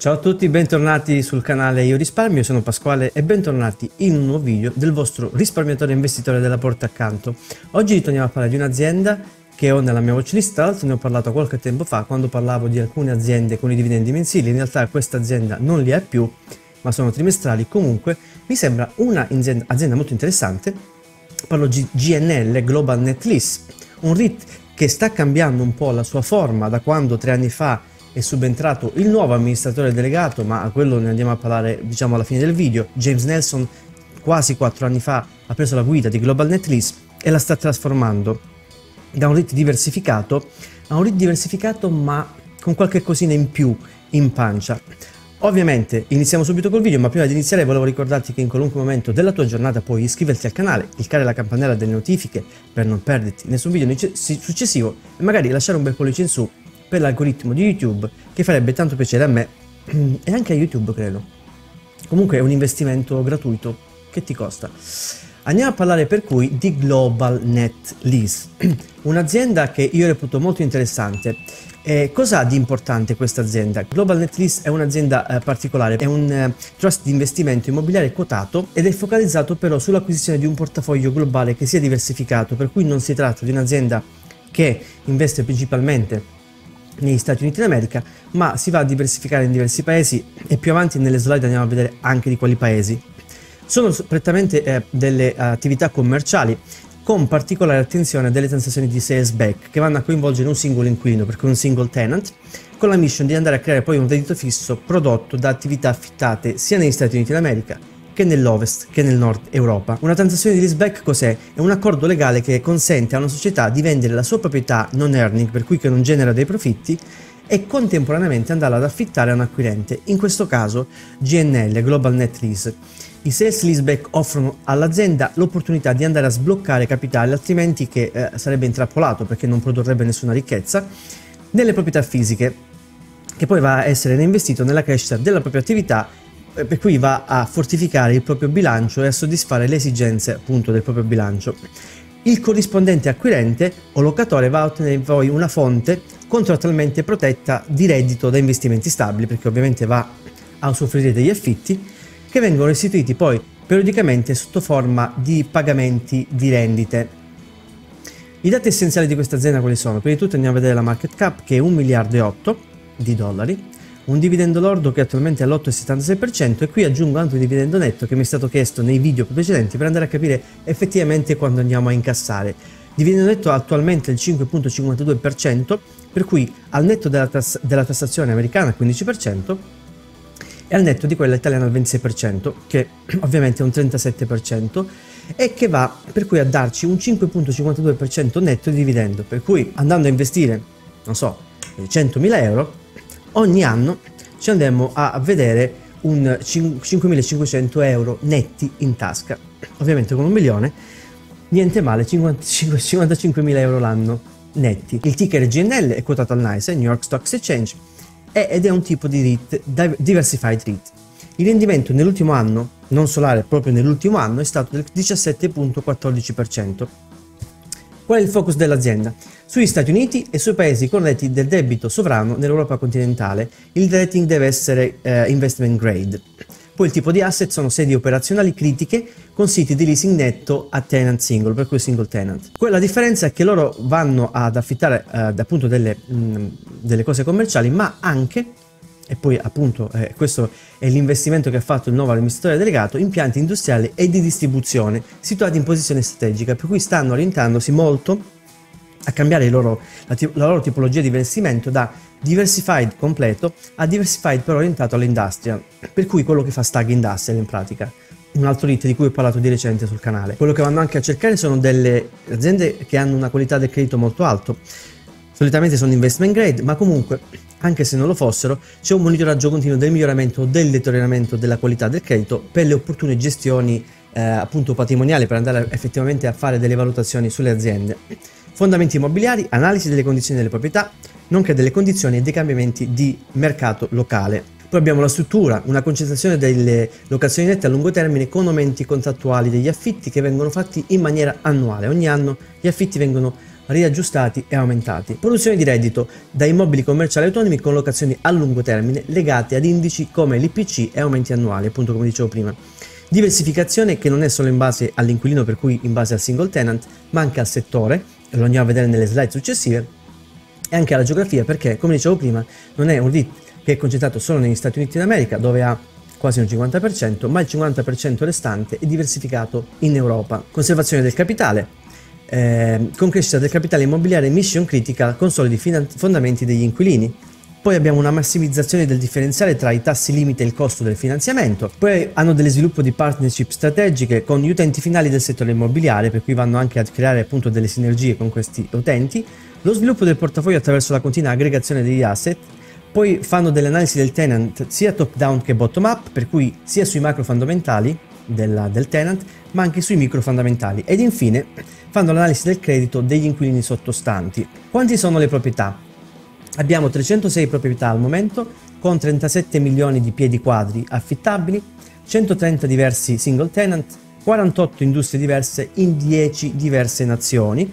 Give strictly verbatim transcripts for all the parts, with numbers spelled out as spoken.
Ciao a tutti, bentornati sul canale Io Risparmio, sono Pasquale e bentornati in un nuovo video del vostro risparmiatore investitore della porta accanto. Oggi ritorniamo a parlare di un'azienda che ho nella mia watchlist, tra l'altro ne ho parlato qualche tempo fa quando parlavo di alcune aziende con i dividendi mensili. In realtà questa azienda non li ha più, ma sono trimestrali. Comunque mi sembra un'azienda molto interessante. Parlo di G N L, Global Net Lease, un R E I T che sta cambiando un po' la sua forma da quando tre anni fa è subentrato il nuovo amministratore delegato, ma a quello ne andiamo a parlare diciamo alla fine del video. James Nelson quasi quattro anni fa ha preso la guida di Global Net Lease e la sta trasformando da un R E I T diversificato a un R E I T diversificato ma con qualche cosina in più in pancia. Ovviamente iniziamo subito col video, ma prima di iniziare volevo ricordarti che in qualunque momento della tua giornata puoi iscriverti al canale, cliccare la campanella delle notifiche per non perderti nessun video successivo e magari lasciare un bel pollice in su per l'algoritmo di YouTube, che farebbe tanto piacere a me e anche a YouTube, credo. Comunque è un investimento gratuito che ti costa. Andiamo a parlare per cui di Global Net Lease, un'azienda che io reputo molto interessante. Eh, cosa ha di importante questa azienda? Global Net Lease è un'azienda eh, particolare, è un eh, trust di investimento immobiliare quotato ed è focalizzato però sull'acquisizione di un portafoglio globale che sia diversificato, per cui non si tratta di un'azienda che investe principalmente negli Stati Uniti d'America, ma si va a diversificare in diversi paesi e più avanti nelle slide andiamo a vedere anche di quali paesi. Sono prettamente eh, delle attività commerciali con particolare attenzione delle transazioni di sales back che vanno a coinvolgere un singolo inquilino, per cui un single tenant, con la mission di andare a creare poi un reddito fisso prodotto da attività affittate sia negli Stati Uniti d'America che nell'Ovest che nel Nord Europa. Una transazione di leaseback cos'è? È un accordo legale che consente a una società di vendere la sua proprietà non earning, per cui che non genera dei profitti, e contemporaneamente andarla ad affittare a un acquirente, in questo caso G N L, Global Net Lease. I sales leaseback offrono all'azienda l'opportunità di andare a sbloccare capitale, altrimenti che eh, sarebbe intrappolato perché non produrrebbe nessuna ricchezza, nelle proprietà fisiche, che poi va a essere reinvestito nella crescita della propria attività, per cui va a fortificare il proprio bilancio e a soddisfare le esigenze appunto del proprio bilancio. Il corrispondente acquirente o locatore va a ottenere poi una fonte contrattualmente protetta di reddito da investimenti stabili, perché ovviamente va a usufruire degli affitti che vengono restituiti poi periodicamente sotto forma di pagamenti di rendite. I dati essenziali di questa azienda quali sono? Prima di tutto andiamo a vedere la market cap, che è un miliardo e otto di dollari, un dividendo lordo che attualmente è all'otto virgola settantasei per cento, e qui aggiungo anche un dividendo netto che mi è stato chiesto nei video precedenti per andare a capire effettivamente quando andiamo a incassare. Dividendo netto attualmente il cinque virgola cinquantadue per cento, per cui al netto della, tass della tassazione americana al quindici per cento e al netto di quella italiana al ventisei per cento, che ovviamente è un trentasette per cento, e che va per cui a darci un cinque virgola cinquantadue per cento netto di dividendo, per cui andando a investire, non so, centomila euro, ogni anno ci andremo a vedere un cinquemilacinquecento euro netti in tasca. Ovviamente con un milione, niente male, cinquantacinquemila euro l'anno netti. Il ticker è G N L, è quotato al NYSE, New York Stock Exchange, ed è un tipo di R E I T, Diversified R E I T. Il rendimento nell'ultimo anno, non solare, proprio nell'ultimo anno, è stato del diciassette virgola quattordici per cento. Qual è il focus dell'azienda? Sugli Stati Uniti e sui paesi con rating del debito sovrano nell'Europa continentale. Il rating deve essere eh, investment grade. Poi il tipo di asset sono sedi operazionali critiche con siti di leasing netto a tenant single, per cui single tenant. La differenza è che loro vanno ad affittare eh, appunto delle, mh, delle cose commerciali, ma anche, e poi appunto eh, questo è l'investimento che ha fatto il nuovo amministratore delegato, impianti industriali e di distribuzione situati in posizione strategica, per cui stanno orientandosi molto a cambiare loro, la, la loro tipologia di investimento da diversified completo a diversified però orientato all'industrial, per cui quello che fa Stag Industrial in pratica, un altro R E I T di cui ho parlato di recente sul canale. Quello che vanno anche a cercare sono delle aziende che hanno una qualità del credito molto alto. Solitamente sono investment grade, ma comunque, anche se non lo fossero, c'è un monitoraggio continuo del miglioramento o del deterioramento della qualità del credito per le opportune gestioni eh, appunto patrimoniali, per andare effettivamente a fare delle valutazioni sulle aziende. Fondamenti immobiliari, analisi delle condizioni delle proprietà, nonché delle condizioni e dei cambiamenti di mercato locale. Poi abbiamo la struttura, una concentrazione delle locazioni nette a lungo termine con aumenti contrattuali degli affitti che vengono fatti in maniera annuale. Ogni anno gli affitti vengono riaggiustati e aumentati. Produzione di reddito da immobili commerciali autonomi con locazioni a lungo termine legate ad indici come l'I P C e aumenti annuali, appunto come dicevo prima. Diversificazione che non è solo in base all'inquilino, per cui in base al single tenant, ma anche al settore, e lo andiamo a vedere nelle slide successive, e anche alla geografia, perché come dicevo prima non è un R E I T che è concentrato solo negli Stati Uniti d'America, dove ha quasi un cinquanta per cento, ma il cinquanta per cento restante è diversificato in Europa. Conservazione del capitale, eh, con crescita del capitale immobiliare mission critical con solidi fondamenti degli inquilini. Poi abbiamo una massimizzazione del differenziale tra i tassi limite e il costo del finanziamento. Poi hanno delle sviluppo di partnership strategiche con gli utenti finali del settore immobiliare, per cui vanno anche a creare appunto delle sinergie con questi utenti. Lo sviluppo del portafoglio attraverso la continua aggregazione degli asset. Poi fanno delle analisi del tenant sia top down che bottom up, per cui sia sui macro fondamentali della, del tenant, ma anche sui micro fondamentali. Ed infine fanno l'analisi del credito degli inquilini sottostanti. Quanti sono le proprietà? Abbiamo trecentosei proprietà al momento, con trentasette milioni di piedi quadri affittabili, centotrenta diversi single tenant, quarantotto industrie diverse in dieci diverse nazioni,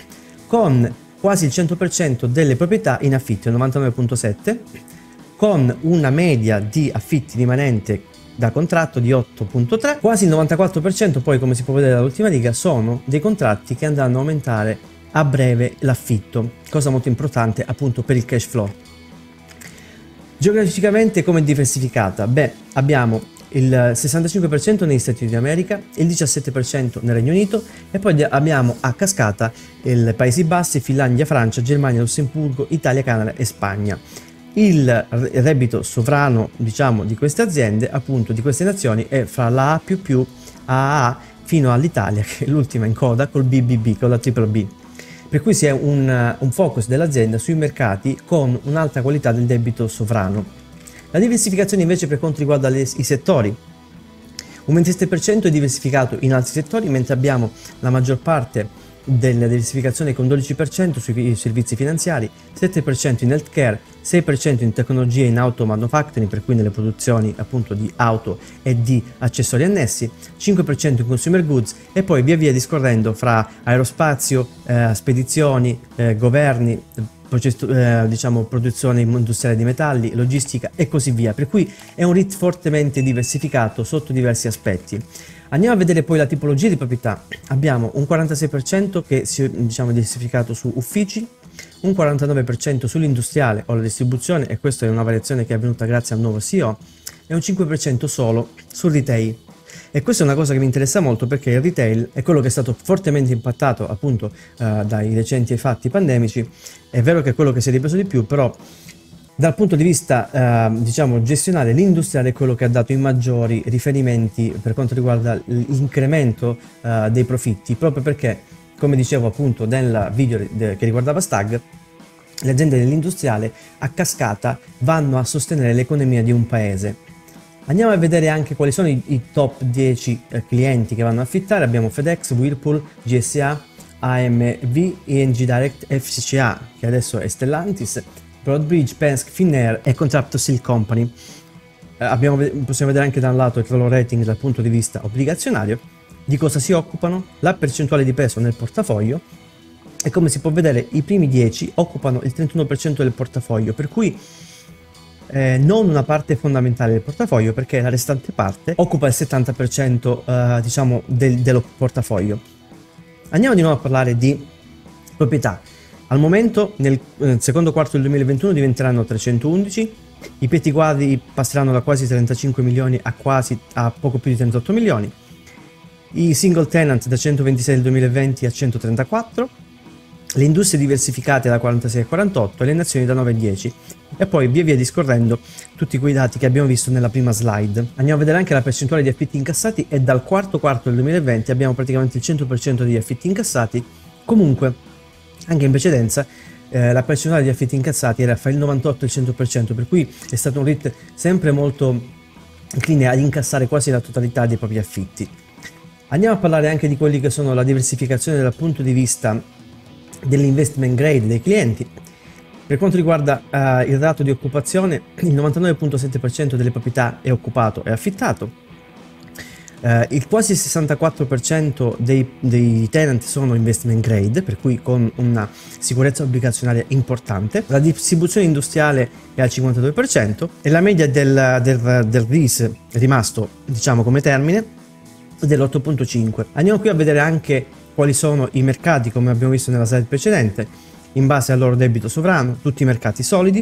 con quasi il cento per cento delle proprietà in affitto, il novantanove virgola sette, con una media di affitti rimanente da contratto di otto virgola tre, quasi il novantaquattro per cento poi, come si può vedere dall'ultima riga, sono dei contratti che andranno a aumentare a breve l'affitto, cosa molto importante appunto per il cash flow. Geograficamente come è diversificata? Beh, abbiamo il sessantacinque per cento negli Stati Uniti d'America, il diciassette per cento nel Regno Unito e poi abbiamo a cascata i Paesi Bassi, Finlandia, Francia, Germania, Lussemburgo, Italia, Canada e Spagna. Il reddito sovrano, diciamo, di queste aziende, appunto di queste nazioni, è fra la A più più, A A fino all'Italia, che è l'ultima in coda, col B B B, con la triple B. Per cui si è un, un focus dell'azienda sui mercati con un'alta qualità del debito sovrano. La diversificazione invece per quanto riguarda le, i settori, un ventisette per cento è diversificato in altri settori, mentre abbiamo la maggior parte della diversificazione con dodici per cento sui servizi finanziari, sette per cento in healthcare, sei per cento in tecnologie in auto manufacturing, per cui nelle produzioni appunto di auto e di accessori annessi, cinque per cento in consumer goods e poi via via discorrendo fra aerospazio, eh, spedizioni, eh, governi, processo, eh, diciamo produzione industriale di metalli, logistica e così via, per cui è un R E I T fortemente diversificato sotto diversi aspetti. Andiamo a vedere poi la tipologia di proprietà. Abbiamo un quarantasei per cento che si diciamo diversificato su uffici, un quarantanove per cento sull'industriale o la distribuzione, e questa è una variazione che è avvenuta grazie al nuovo C E O, e un cinque per cento solo sul retail. E questa è una cosa che mi interessa molto, perché il retail è quello che è stato fortemente impattato appunto eh, dai recenti fatti pandemici. È vero che è quello che si è ripreso di più, però dal punto di vista eh, diciamo gestionale, l'industriale è quello che ha dato i maggiori riferimenti per quanto riguarda l'incremento eh, dei profitti, proprio perché, come dicevo appunto nel video che riguardava Stag, le aziende dell'industriale a cascata vanno a sostenere l'economia di un paese. Andiamo a vedere anche quali sono i, i top dieci eh, clienti che vanno a affittare. Abbiamo FedEx, Whirlpool, G S A, A M V, I N G Direct, F C C A, che adesso è Stellantis, Broadbridge, Penske, Finnair e Contractor Steel Company. Eh, abbiamo, possiamo vedere anche da un lato il loro rating dal punto di vista obbligazionario, di cosa si occupano, la percentuale di peso nel portafoglio, e come si può vedere i primi dieci occupano il trentuno per cento del portafoglio, per cui eh, non una parte fondamentale del portafoglio, perché la restante parte occupa il settanta per cento eh, diciamo del, dello portafoglio. Andiamo di nuovo a parlare di proprietà. Al momento nel, nel secondo quarto del duemilaventuno diventeranno trecentoundici, i piedi quadri passeranno da quasi trentacinque milioni a quasi a poco più di trentotto milioni, i single tenant da centoventisei del duemilaventi a centotrentaquattro, le industrie diversificate da quarantasei a quarantotto e le nazioni da nove a dieci, e poi via via discorrendo tutti quei dati che abbiamo visto nella prima slide. Andiamo a vedere anche la percentuale di affitti incassati, e dal quarto quarto del duemilaventi abbiamo praticamente il cento per cento degli affitti incassati. Comunque anche in precedenza eh, la percentuale di affitti incassati era fra il novantotto e il cento per cento, per cui è stato un R E I T sempre molto incline ad incassare quasi la totalità dei propri affitti. Andiamo a parlare anche di quelli che sono la diversificazione dal punto di vista dell'investment grade dei clienti. Per quanto riguarda uh, il dato di occupazione, il novantanove virgola sette per cento delle proprietà è occupato e affittato. Eh, il quasi sessantaquattro per cento dei, dei tenant sono investment grade, per cui con una sicurezza obbligazionaria importante. La distribuzione industriale è al cinquantadue per cento e la media del, del, del R I S rimasto, diciamo, come termine è dell'otto virgola cinque. Andiamo qui a vedere anche quali sono i mercati, come abbiamo visto nella slide precedente, in base al loro debito sovrano, tutti i mercati solidi,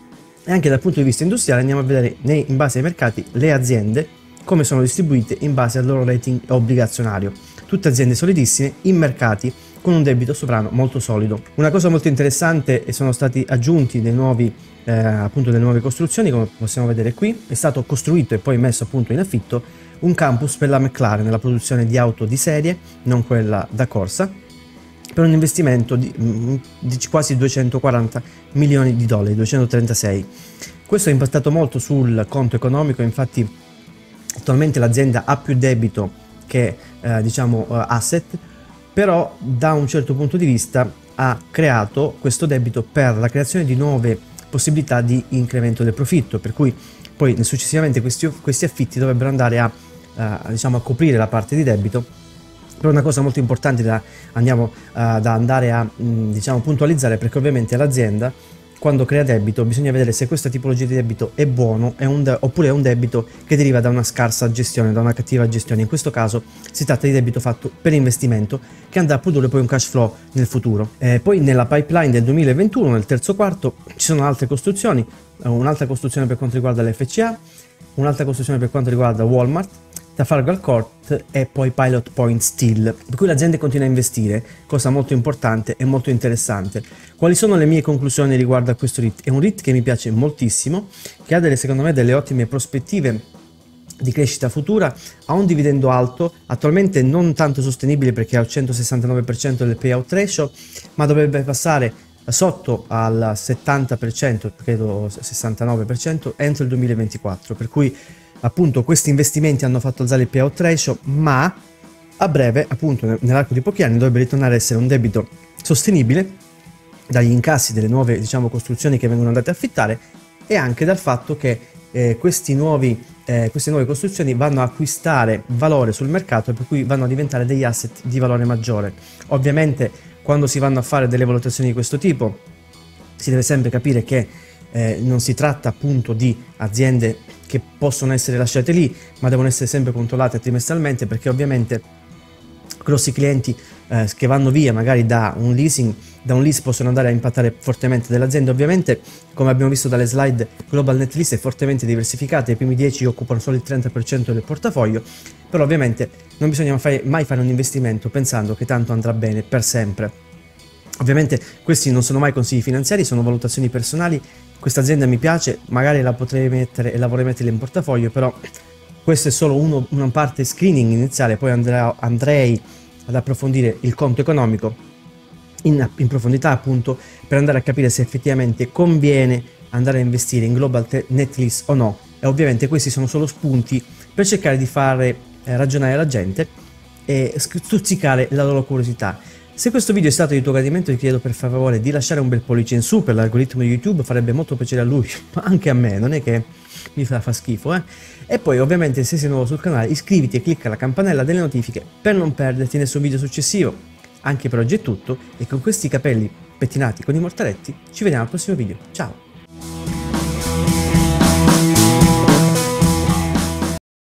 e anche dal punto di vista industriale andiamo a vedere nei, in base ai mercati le aziende come sono distribuite in base al loro rating obbligazionario. Tutte aziende solidissime in mercati con un debito sovrano molto solido. Una cosa molto interessante è sono stati aggiunti dei nuovi, eh, appunto delle nuove costruzioni, come possiamo vedere qui. È stato costruito e poi messo appunto in affitto un campus per la McLaren nella produzione di auto di serie, non quella da corsa, per un investimento di, di quasi duecentoquaranta milioni di dollari, duecentotrentasei. Questo ha impattato molto sul conto economico, infatti attualmente l'azienda ha più debito che eh, diciamo uh, asset, però da un certo punto di vista ha creato questo debito per la creazione di nuove possibilità di incremento del profitto, per cui poi successivamente questi, questi affitti dovrebbero andare a, uh, diciamo, a coprire la parte di debito. Però una cosa molto importante da, andiamo, uh, da andare a mh, diciamo, puntualizzare, perché ovviamente l'azienda quando crea debito bisogna vedere se questa tipologia di debito è buono è un oppure è un debito che deriva da una scarsa gestione, da una cattiva gestione. In questo caso si tratta di debito fatto per investimento che andrà a produrre poi un cash flow nel futuro. Eh, poi nella pipeline del duemilaventuno, nel terzo quarto, ci sono altre costruzioni, un'altra costruzione per quanto riguarda l'F C A, un'altra costruzione per quanto riguarda Walmart, Trafalgar Court e poi Pilot Point Steel, per cui l'azienda continua a investire, cosa molto importante e molto interessante. Quali sono le mie conclusioni riguardo a questo R I T? È un R I T che mi piace moltissimo, che ha delle, secondo me, delle ottime prospettive di crescita futura, ha un dividendo alto, attualmente non tanto sostenibile perché ha il centosessantanove per cento del payout ratio, ma dovrebbe passare sotto al settanta per cento, credo sessantanove per cento, entro il duemilaventiquattro, per cui appunto questi investimenti hanno fatto alzare il payout ratio, ma a breve, appunto nell'arco di pochi anni, dovrebbe ritornare a essere un debito sostenibile dagli incassi delle nuove, diciamo, costruzioni che vengono andate a affittare, e anche dal fatto che eh, questi nuovi, eh, queste nuove costruzioni vanno a acquistare valore sul mercato, per cui vanno a diventare degli asset di valore maggiore. Ovviamente quando si vanno a fare delle valutazioni di questo tipo si deve sempre capire che eh, non si tratta appunto di aziende che possono essere lasciate lì, ma devono essere sempre controllate trimestralmente, perché ovviamente grossi clienti eh, che vanno via magari da un leasing, da un lease, possono andare a impattare fortemente dell'azienda. Ovviamente, come abbiamo visto dalle slide, Global Net Lease è fortemente diversificata, i primi dieci occupano solo il trenta per cento del portafoglio, però ovviamente non bisogna mai fare un investimento pensando che tanto andrà bene per sempre. Ovviamente questi non sono mai consigli finanziari, sono valutazioni personali. Questa azienda mi piace, magari la potrei mettere e la vorrei mettere in portafoglio, però questo è solo uno, una parte screening iniziale, poi andrà, andrei ad approfondire il conto economico in, in profondità, appunto, per andare a capire se effettivamente conviene andare a investire in Global Net Lease o no. E ovviamente questi sono solo spunti per cercare di fare eh, ragionare la gente e stuzzicare la loro curiosità. Se questo video è stato di tuo gradimento, ti chiedo per favore di lasciare un bel pollice in su per l'algoritmo di YouTube, farebbe molto piacere a lui, ma anche a me, non è che mi fa, fa schifo, eh? E poi ovviamente se sei nuovo sul canale iscriviti e clicca la campanella delle notifiche per non perderti nessun video successivo. Anche per oggi è tutto, e con questi capelli pettinati con i mortaretti ci vediamo al prossimo video, ciao!